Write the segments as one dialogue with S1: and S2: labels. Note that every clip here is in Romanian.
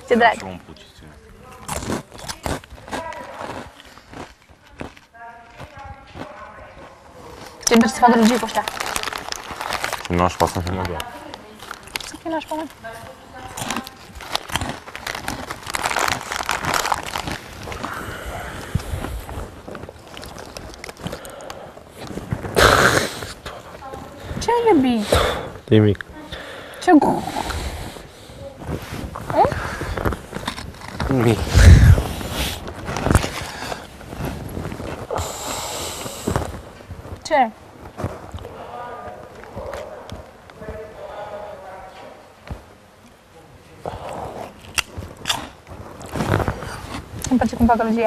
S1: Ce drag. Ce mergi să facă rugie cu ăștia?
S2: Nașpa să fie mădea.
S1: Să fie nașpa, mă. Ce ai, iubi?
S2: Nimic.
S1: Ce gu?
S2: Nimic.
S1: Ce? Îmi place cum fac gălăgie.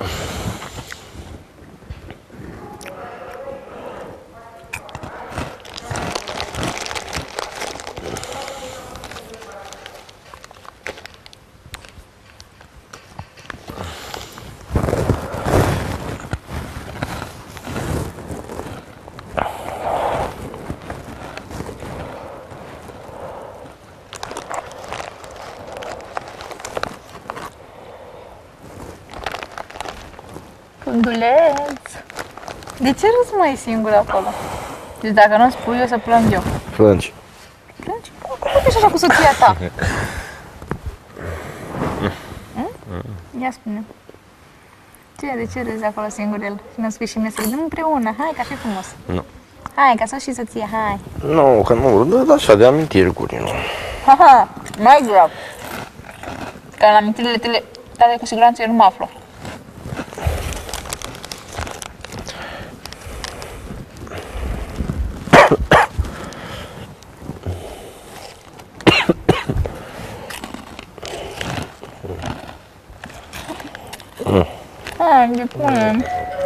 S1: Funduleț! De ce râzi mai singur acolo? Deci dacă nu spui, eu o să plâng eu.
S2: Plângi.
S1: Plângi? Cum ești așa cu soția ta? Ia spune. De ce râzi acolo singur el? Și nu spui și mine să râdem împreună. Hai, că ar fi frumos.
S2: Nu.
S1: Hai, ca să și soția, hai.
S2: Nu, că nu râd, dar așa de amintiri cu tine.
S1: Haha, mai grav. Că în amintirile tale cu siguranță eu nu mă aflu. Hai, ne punem.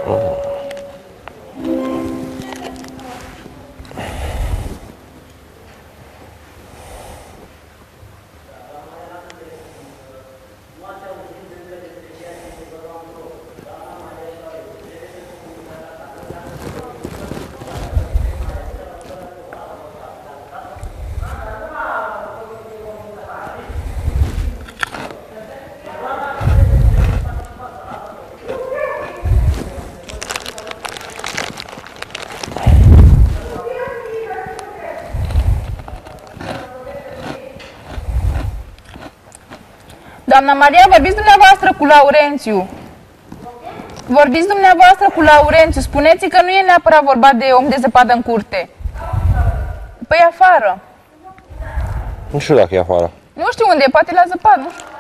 S1: Doamna Maria, vorbiți dumneavoastră cu Laurențiu. Vorbiți dumneavoastră cu Laurențiu. Spuneți că nu e neapărat vorba de om de zăpadă în curte. Păi afară.
S2: Nu știu dacă e afară.
S1: Nu știu unde e, poate la zăpadă, nu știu.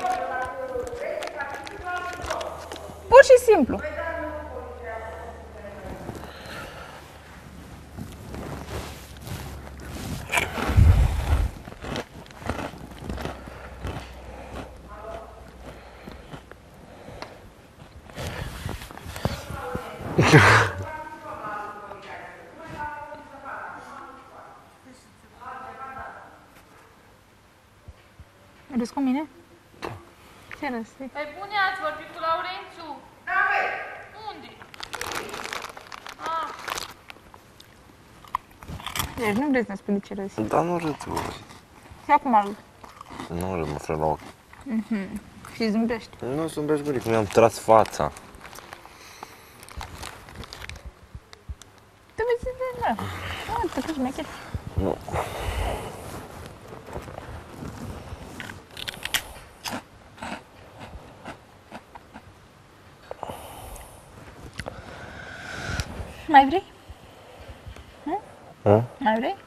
S1: Pur și simplu. Râzi cu mine? Ce râzi?
S3: Păi bune, ați vorbit cu Laurențiu? Da, băi! Unde?
S1: Deci nu vrei să-mi spui de ce râzi.
S2: Dar nu râd, bă.
S1: Și acum râd.
S2: Nu râd, mă fră la ochi.
S1: Și zâmbești.
S2: Nu zâmbești, băric, mi-am tras fața.
S1: Tu vezi de la. Te faci mechet.
S2: Nu.
S1: Mai vrei?
S2: A?
S1: Mai vrei?